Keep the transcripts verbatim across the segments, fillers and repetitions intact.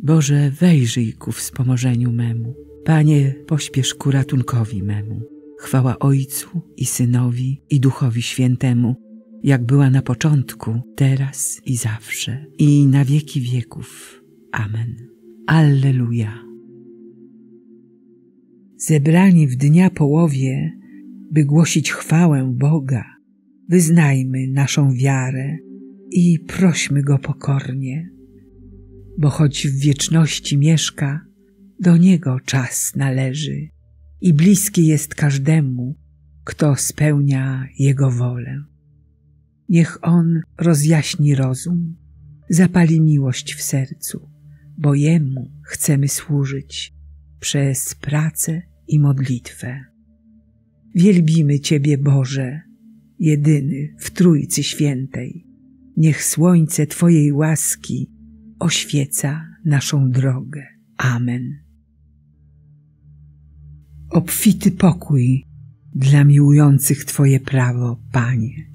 Boże, wejrzyj ku wspomożeniu memu. Panie, pośpiesz ku ratunkowi memu. Chwała Ojcu i Synowi i Duchowi Świętemu, jak była na początku, teraz i zawsze, i na wieki wieków. Amen. Alleluja. Zebrani w dnia połowie, by głosić chwałę Boga, wyznajmy naszą wiarę i prośmy Go pokornie, bo choć w wieczności mieszka, do Niego czas należy i bliski jest każdemu, kto spełnia Jego wolę. Niech On rozjaśni rozum, zapali miłość w sercu, bo Jemu chcemy służyć przez pracę i modlitwę. Wielbimy Ciebie, Boże, jedyny w Trójcy Świętej. Niech słońce Twojej łaski oświeca naszą drogę. Amen. Obfity pokój dla miłujących Twoje prawo, Panie.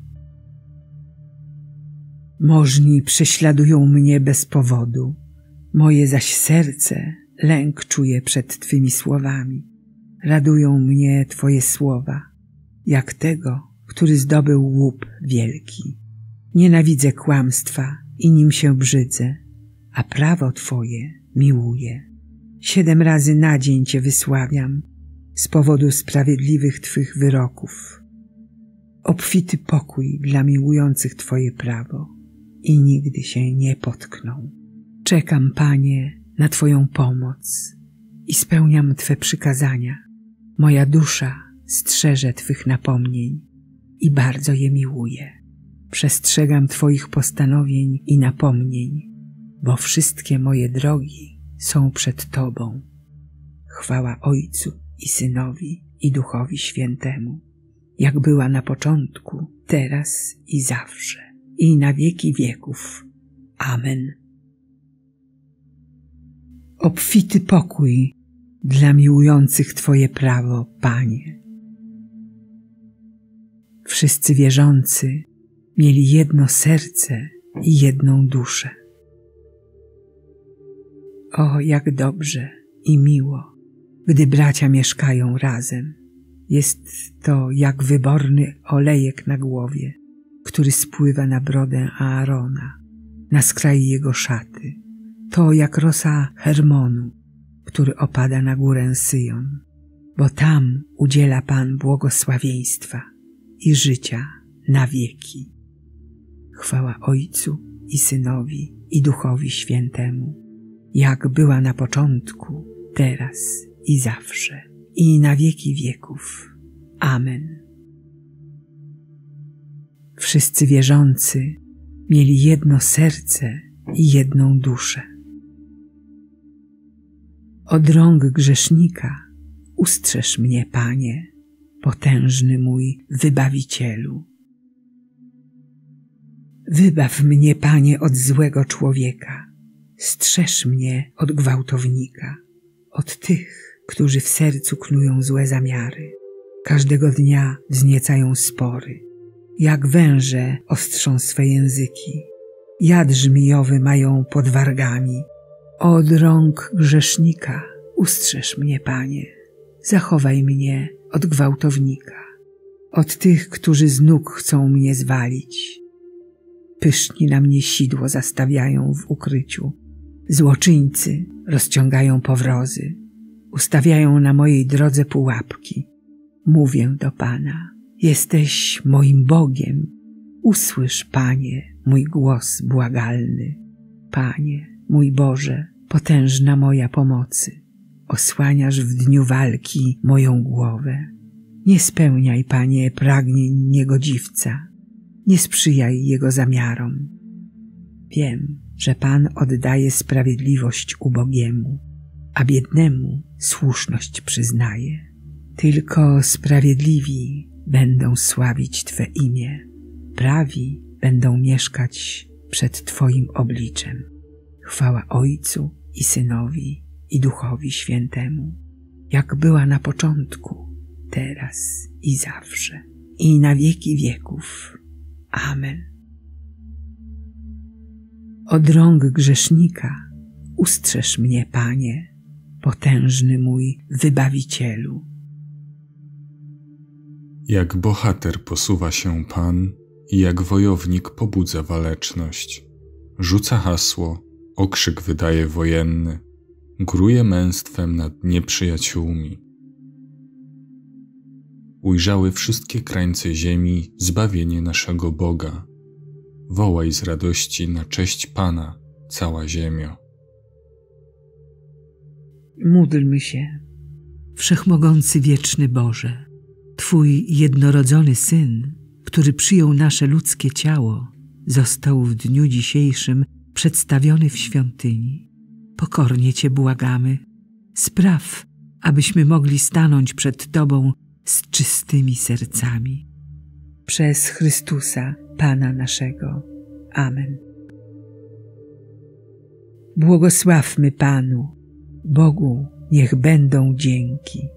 Możni prześladują mnie bez powodu, moje zaś serce lęk czuje przed Twymi słowami. Radują mnie Twoje słowa, jak tego, który zdobył łup wielki. Nienawidzę kłamstwa i nim się brzydzę, a prawo Twoje miłuję. Siedem razy na dzień Cię wysławiam z powodu sprawiedliwych Twych wyroków. Obfity pokój dla miłujących Twoje prawo i nigdy się nie potkną. Czekam, Panie, na Twoją pomoc i spełniam Twe przykazania. Moja dusza strzeże Twych napomnień i bardzo je miłuję. Przestrzegam Twoich postanowień i napomnień, bo wszystkie moje drogi są przed Tobą. Chwała Ojcu i Synowi i Duchowi Świętemu, jak była na początku, teraz i zawsze, i na wieki wieków. Amen. Obfity pokój dla miłujących Twoje prawo, Panie. Wszyscy wierzący mieli jedno serce i jedną duszę. O, jak dobrze i miło, gdy bracia mieszkają razem. Jest to jak wyborny olejek na głowie, który spływa na brodę Aarona, na skraj jego szaty. To jak rosa Hermonu, który opada na górę Syjon, bo tam udziela Pan błogosławieństwa i życia na wieki. Chwała Ojcu i Synowi i Duchowi Świętemu, jak była na początku, teraz i zawsze, i na wieki wieków. Amen. Wszyscy wierzący mieli jedno serce i jedną duszę. Od rąk grzesznika ustrzeż mnie, Panie, potężny mój Wybawicielu. Wybaw mnie, Panie, od złego człowieka, strzeż mnie od gwałtownika, od tych, którzy w sercu knują złe zamiary. Każdego dnia wzniecają spory, jak węże ostrzą swe języki, jad żmijowy mają pod wargami. Od rąk grzesznika ustrzeż mnie, Panie, zachowaj mnie od gwałtownika, od tych, którzy z nóg chcą mnie zwalić. Pyszni na mnie sidło zastawiają w ukryciu, złoczyńcy rozciągają powrozy, ustawiają na mojej drodze pułapki. Mówię do Pana, jesteś moim Bogiem, usłysz, Panie, mój głos błagalny. Panie, mój Boże, potężna moja pomocy, osłaniasz w dniu walki moją głowę. Nie spełniaj, Panie, pragnień niegodziwca, nie sprzyjaj jego zamiarom. Wiem, że Pan oddaje sprawiedliwość ubogiemu, a biednemu słuszność przyznaje. Tylko sprawiedliwi będą sławić Twe imię, prawi będą mieszkać przed Twoim obliczem. Chwała Ojcu i Synowi i Duchowi Świętemu, jak była na początku, teraz i zawsze, i na wieki wieków. Amen. Od rąk grzesznika Ustrzeż mnie, Panie, potężny mój Wybawicielu. Jak bohater posuwa się Pan i jak wojownik pobudza waleczność. Rzuca hasło, okrzyk wydaje wojenny, góruje męstwem nad nieprzyjaciółmi. Ujrzały wszystkie krańce ziemi zbawienie naszego Boga. Wołaj z radości na cześć Pana, cała ziemio. Módlmy się. Wszechmogący wieczny Boże, Twój jednorodzony Syn, który przyjął nasze ludzkie ciało, został w dniu dzisiejszym przedstawiony w świątyni. Pokornie Cię błagamy, spraw, abyśmy mogli stanąć przed Tobą z czystymi sercami. Przez Chrystusa, Pana naszego. Amen. Błogosławmy Panu, Bogu niech będą dzięki.